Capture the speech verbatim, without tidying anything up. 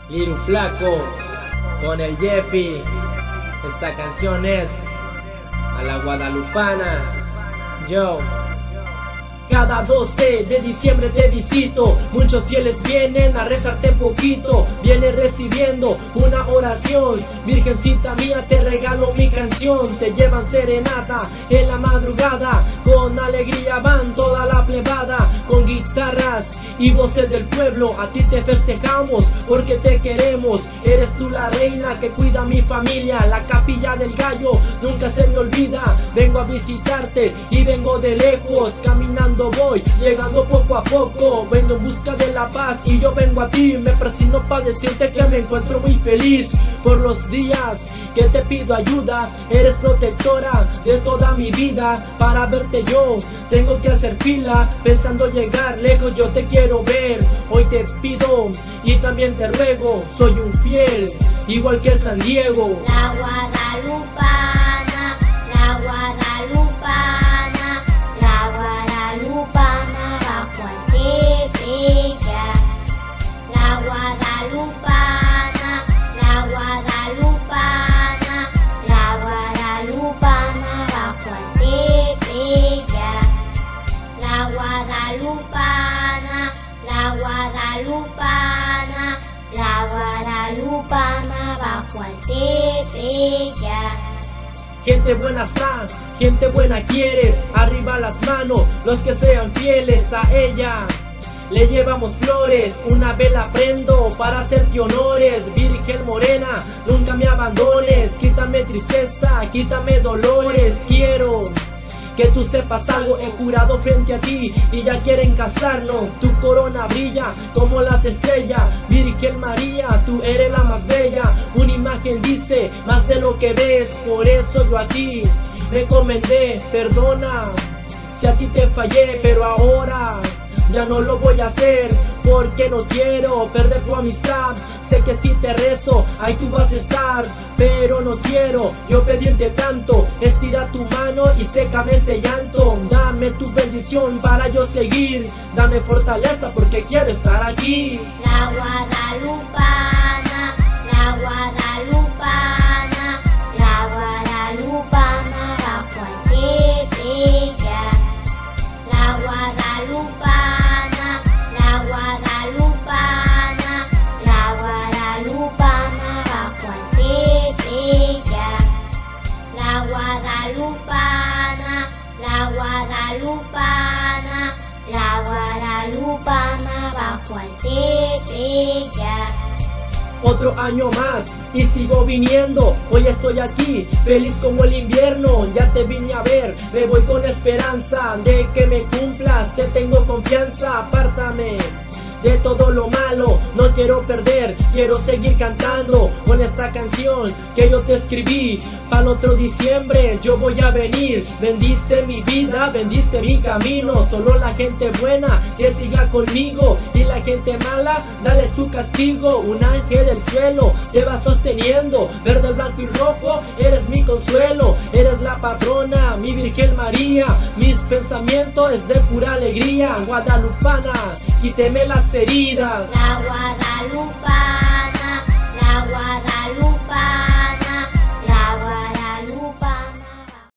Liru Flaco con el Yepi. Esta canción es a la guadalupana. Yo. Cada doce de diciembre te visito, muchos fieles vienen a rezarte poquito. Vienes recibiendo una oración, Virgencita mía te regalo mi canción. Te llevan serenata en la madrugada, con alegría van toda la plebada. Con guitarras y voces del pueblo, a ti te festejamos porque te queremos. Eres tú la reina que cuida a mi familia. La capilla del gallo nunca se me olvida. Vengo a visitarte y vengo de lejos, caminando voy, llegando poco a poco. Vengo en busca de la paz y yo vengo a ti. Me presino para decirte que me encuentro muy feliz por los días que te pido ayuda. Eres protectora de toda mi vida. Para verte yo tengo que hacer fila, pensando llegar lejos yo te quiero ver. Hoy te pido y también te ruego, soy un fiel igual que San Diego. La guadalupana, la guadalupana, la guadalupana bajo al Tepeyac. La guadalupana, la guadalupana, la guadalupana bajo al Tepeyac. La guadalupana, la guadalupana, la guadalupana bajo al Tepeyac. Gente buena está, gente buena quieres, arriba las manos los que sean fieles a ella. Le llevamos flores, una vela prendo para hacerte honores. Virgen morena, nunca me abandones, quítame tristeza, quítame dolores. Quiero que tú sepas algo, he jurado frente a ti y ya quieren casarnos. Tu corona brilla como las estrellas, Virgen María, tú eres la más bella. Una imagen dice más de lo que ves, por eso yo a ti me encomendé. Perdona si a ti te fallé, pero ahora ya no lo voy a hacer, porque no quiero perder tu amistad. Sé que si te rezo, ahí tú vas a estar, pero no quiero yo pedirte tanto. Estira tu mano y sécame este llanto. Dame tu bendición para yo seguir, dame fortaleza porque quiero estar aquí. La guadalupana, la guadalupana, la guadalupana bajo al Tepeyac. La guadalupana, la guadalupana, la guadalupana bajo al Tepeyac. La guadalupana, la guadalupana, la guadalupana bajo al Tepeyac. Otro año más y sigo viniendo, hoy estoy aquí, feliz como el invierno. Ya te vine a ver, me voy con esperanza de que me cumplas, te tengo confianza. Apártame de todo lo malo, no quiero perder, quiero seguir cantando con esta canción que yo te escribí. Para el otro diciembre yo voy a venir, bendice mi vida, bendice mi camino. Solo la gente buena que siga conmigo, y la gente mala dale su castigo. Un ángel del cielo te va sosteniendo, verde, blanco y rojo, eres mi consuelo. Eres la patrona, mi Virgen María, mis pensamientos es de pura alegría. Guadalupana, quíteme las heridas. La guadalupana, la guadalupana.